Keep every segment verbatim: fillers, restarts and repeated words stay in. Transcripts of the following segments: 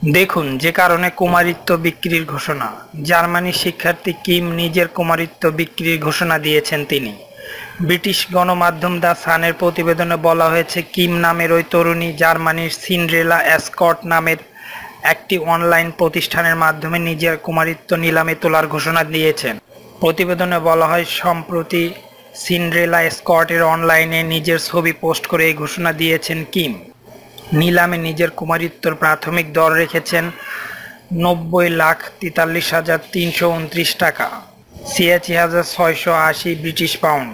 দেখুন যে কারণে কুমারিত্ব বিক্রির ঘোষণা। জার্মানির শিক্ষার্থী কিম নিজের কুমারিত্ব বিক্রির ঘোষণা দিয়েছেন তিনি। ব্রিটিশ গণমাধ্যম দ্য সানের প্রতিবেদনে বলা হয়েছে, কিম নামের ওই তরুণী জার্মানির সিন্ড্রেলা এসকর্ট নামের একটি অনলাইন প্রতিষ্ঠানের মাধ্যমে নিজের কুমারিত্ব নিলামে তোলার ঘোষণা দিয়েছেন। প্রতিবেদনে বলা হয়, সম্প্রতি সিন্ড্রেলা এসকর্টের অনলাইনে নিজের ছবি পোস্ট করে এই ঘোষণা দিয়েছেন কিম। নিলামে নিজের কুমারিত্বর প্রাথমিক দর রেখেছেন নব্বই লাখ তেতাল্লিশ হাজার তিনশো উনত্রিশ টাকা, ছিয়াশি হাজার ছয়শো আশি ব্রিটিশ পাউন্ড।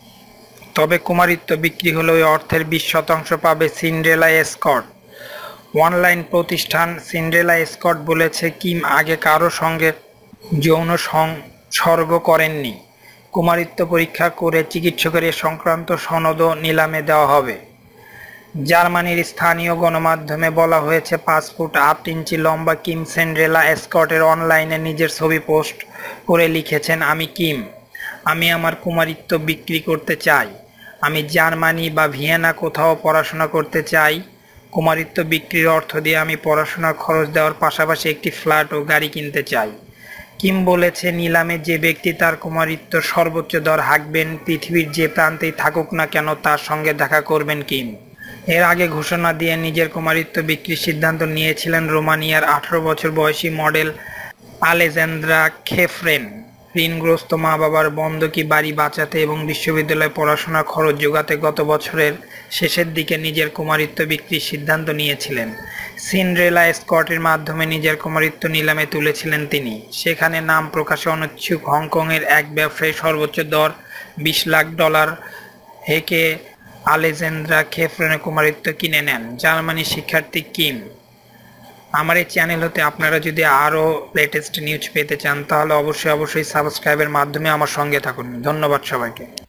তবে কুমারিত্ব বিক্রি হলে ওই অর্থের বিশ শতাংশ পাবে সিন্ড্রেলা এসকর্ট। অনলাইন প্রতিষ্ঠান সিন্ড্রেলা এসকর্ট বলেছে, কিম আগে কারো সঙ্গে যৌন সংসর্গ করেননি। কুমারিত্ব পরীক্ষা করে চিকিৎসকের এ সংক্রান্ত সনদও নিলামে দেওয়া হবে। জার্মানির স্থানীয় গণমাধ্যমে বলা হয়েছে, পাঁচ ফুট আট ইঞ্চি লম্বা কিম সিন্ড্রেলা এসকর্টের অনলাইনে নিজের ছবি পোস্ট করে লিখেছেন, আমি কিম, আমি আমার কুমারিত্ব বিক্রি করতে চাই। আমি জার্মানি বা ভিয়েনা কোথাও পড়াশোনা করতে চাই। কুমারিত্ব বিক্রির অর্থ দিয়ে আমি পড়াশোনার খরচ দেওয়ার পাশাপাশি একটি ফ্ল্যাট ও গাড়ি কিনতে চাই। কিম বলেছে, নিলামে যে ব্যক্তি তার কুমারিত্ব সর্বোচ্চ দর হাঁকবেন, পৃথিবীর যে প্রান্তেই থাকুক না কেন, তার সঙ্গে দেখা করবেন কিম। এর আগে ঘোষণা দিয়ে নিজের কুমারিত্ব বিক্রির সিদ্ধান্ত নিয়েছিলেন রোমানিয়ার আঠারো বছর বয়সী মডেল আলেজান্দ্রা খেফরেন। ঋণগ্রস্ত মা বাবার বন্ধকি বাড়ি বাঁচাতে এবং বিশ্ববিদ্যালয়ে পড়াশোনার খরচ জোগাতে গত বছরের শেষের দিকে নিজের কুমারিত্ব বিক্রির সিদ্ধান্ত নিয়েছিলেন। সিন্ড্রেলা এসকর্টের মাধ্যমে নিজের কুমারিত্ব নিলামে তুলেছিলেন তিনি। সেখানে নাম প্রকাশে অনিচ্ছুক হংকংয়ের এক ব্যবসায়ী সর্বোচ্চ দর বিশ লাখ ডলার হেকে আলেজান্দ্রা খেফরেনের কুমারিত্ব কিনে নেন জার্মানির শিক্ষার্থী কিম। আমার এই চ্যানেল হতে আপনারা যদি আরও লেটেস্ট নিউজ পেতে চান তাহলে অবশ্যই অবশ্যই সাবস্ক্রাইবের মাধ্যমে আমার সঙ্গে থাকুন। ধন্যবাদ সবাইকে।